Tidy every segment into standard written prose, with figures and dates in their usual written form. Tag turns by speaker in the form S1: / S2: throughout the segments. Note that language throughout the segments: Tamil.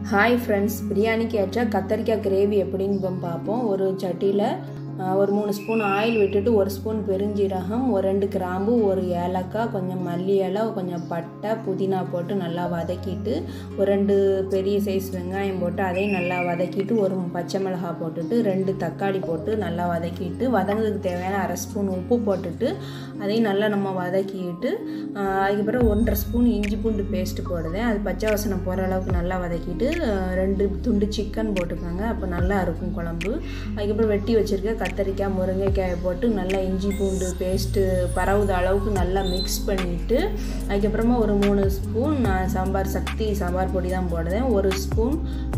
S1: हाय फ्रेंड्स बिरयानी के अच्छा कत्तरिका ग्रेवी எப்படின்னு பாப்போம் ஒரு சட்டில ஒரு 3 ஸ்பூன் ஆயில் விட்டுட்டு 1 ஸ்பூன் பெருஞ்சீரகம் ஒரு 2 கிராம்பு ஒரு ஏலக்காய் கொஞ்சம் மல்லி இலை கொஞ்சம் பட்டை புதினா போட்டு நல்லா வதக்கிட்டு ஒரு 2 பெரிய சைஸ் வெங்காயம் போட்டு அதையும் நல்லா வதக்கிட்டு ஒரு பச்சை மிளகாய் போட்டுட்டு 2 தக்காளி போட்டு நல்லா வதக்கிட்டு வதங்கிறதுக்கு தேவையான 1/2 ஸ்பூன் உப்பு போட்டுட்டு அதையும் நல்லா நம்ம வதக்கிட்டு அதுக்கு அப்புறம் 1.5 ஸ்பூன் இஞ்சி பூண்டு பேஸ்ட் போடுறேன் அது பச்சை வாசனை போற அளவுக்கு நல்லா வதக்கிட்டு 2 துண்டு சிக்கன் போட்டுக்கங்க அப்ப நல்லா இருக்கும் குழம்பு அதுக்கு அப்புறம் வெட்டி வச்சிருக்க கத்தரிக்காய் முருங்கைக்காய் போட்டு நல்லா இஞ்சி பூண்டு பேஸ்ட் பரவுத அளவுக்கு நல்லா மிக்ஸ் பண்ணிட்டு அதுக்கு அப்புறமா ஒரு 3 ஸ்பூன் சாம்பார் சக்தி சாம்பார் பொடி தான் போடுறேன் 1 ஸ்பூன்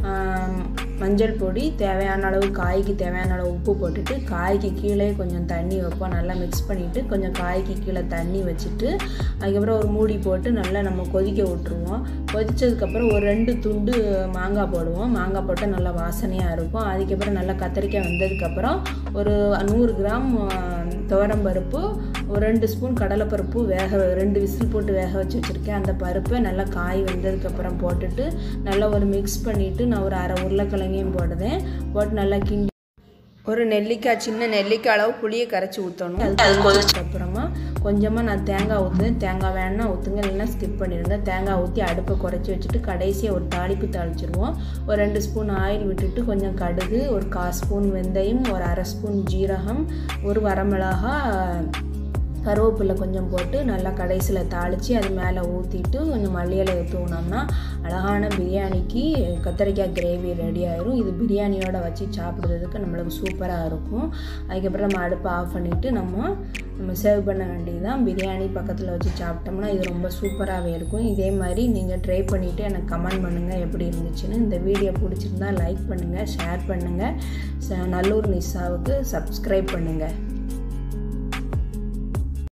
S1: மஞ்சள் பொடி தேவையான அளவு காய்க்கு தேவையான அளவு உப்பு போட்டுட்டு காய்க்கு கீழே கொஞ்சம் தண்ணி வைப்போம் நல்லா மிக்ஸ் பண்ணிட்டு கொஞ்சம் காய்க்கு கீழே தண்ணி வச்சிட்டு அதுக்கு அப்புறம் ஒரு மூடி போட்டு நல்லா நம்ம கொதிக்க விட்டுருவோம் கொதிச்சதுக்கு அப்புறம் ஒரு 2 துண்டு மாங்காய் போடுவோம் மாங்காய் போட்டா நல்லா வாசனையா இருக்கும் அதுக்கு அப்புறம் நல்லா கத்தரிக்காய் வெந்ததுக்கு அப்புறம் ஒரு 100 கிராம் துவரம் பருப்பு ஒரு 2 ஸ்பூன் கடலை பருப்பு 2 விசில் போட்டு வேக வச்சு வச்சிருக்கேன் அந்த பருப்பை நல்லா காய் வெந்ததுக்கு அப்புறம் போட்டுட்டு நல்லா ஒரு மிக்ஸ் பண்ணிட்டு நான் ஒரு அரை உருளைக்கிழங்கையும் போடுறேன் போட்டு நல்லா கிண்டி ஒரு நெல்லிக்காய் சின்ன நெல்லிக்காய் அளவு புளியை கரைச்சி ஊற்றணும் அது கொதிச்சதுக்கு அப்புறமா கொஞ்சமாக நான் தேங்காய் ஊற்றுவேன் தேங்காய் வேணுன்னா ஊற்றுங்க இல்லைன்னா ஸ்கிப் பண்ணிடுங்க தேங்காய் ஊற்றி அடுப்பை குறைச்சி வச்சுட்டு கடைசியாக ஒரு தாளிப்பு தாளிச்சிடுவோம் ஒரு 2 ஸ்பூன் ஆயில் விட்டுட்டு கொஞ்சம் கடுகு ஒரு 1/4 ஸ்பூன் வெந்தயம் ஒரு அரை ஸ்பூன் ஜீரகம் ஒரு வரமிளகாய் கருவேப்பிலை கொஞ்சம் போட்டு நல்லா கடைசியில் தாளித்து அது மேலே ஊற்றிட்டு கொஞ்சம் மல்லி இலை தூணோம்னா அழகான பிரியாணிக்கு கத்தரிக்காய் கிரேவி ரெடி ஆயிரும் இது பிரியாணியோட வச்சு சாப்பிட்றதுக்கு நம்மளுக்கு சூப்பராக இருக்கும் அதுக்கப்புறம் நம்ம அடுப்பை ஆஃப் பண்ணிவிட்டு நம்ம சர்வ் பண்ண வேண்டியதுதான் பிரியாணி பக்கத்தில் வச்சு சாப்பிட்டோம்னா இது ரொம்ப சூப்பராகவே இருக்கும் இதே மாதிரி நீங்கள் ட்ரை பண்ணிவிட்டு எனக்கு கமெண்ட் பண்ணுங்கள் எப்படி இருந்துச்சுன்னு இந்த வீடியோ பிடிச்சிருந்தா லைக் பண்ணுங்கள் ஷேர் பண்ணுங்கள் நல்லூர் நிஷாவுக்கு சப்ஸ்கிரைப் பண்ணுங்கள்